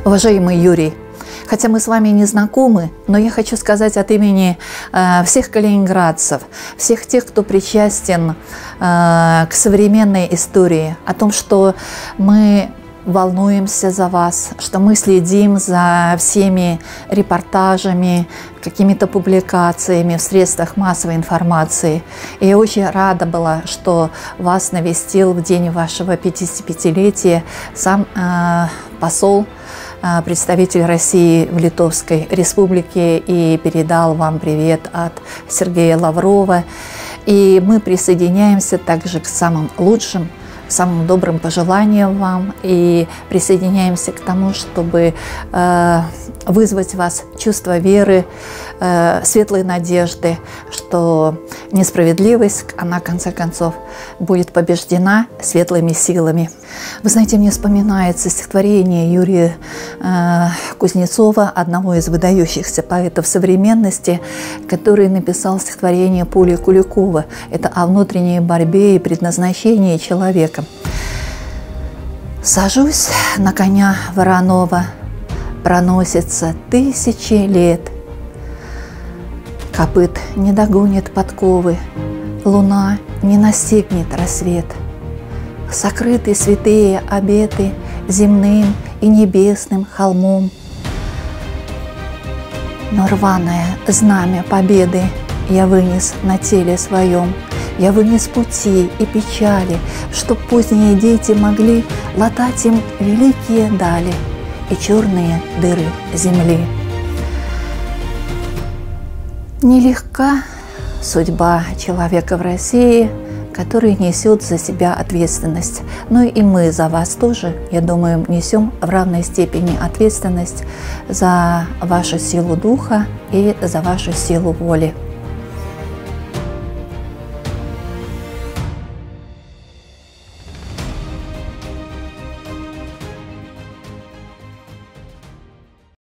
Уважаемый Юрий, хотя мы с вами не знакомы, но я хочу сказать от имени всех калининградцев, всех тех, кто причастен к современной истории, о том, что мы волнуемся за вас, что мы следим за всеми репортажами, какими-то публикациями в средствах массовой информации. И я очень рада была, что вас навестил в день вашего 55-летия сам посол, представитель России в Литовской Республике, и передал вам привет от Сергея Лаврова. И мы присоединяемся также к самым лучшим, самым добрым пожеланиям вам и присоединяемся к тому, чтобы вызвать в вас чувство веры, светлой надежды, что несправедливость, она в конце концов будет побеждена светлыми силами. Вы знаете, мне вспоминается стихотворение Юрия Кузнецова, одного из выдающихся поэтов современности, который написал стихотворение Поли Куликова. Это о внутренней борьбе и предназначении человека. «Сажусь на коня вороного, проносится тысячи лет. Копыт не догонит подковы, луна не настигнет рассвет. Сокрыты святые обеты земным и небесным холмом. Но рваное знамя победы я вынес на теле своем. Я вынес пути и печали, чтоб поздние дети могли латать им великие дали и черные дыры земли. Нелегка судьба человека в России, который несет за себя ответственность. Но и мы за вас тоже, я думаю, несем в равной степени ответственность за вашу силу духа и за вашу силу воли.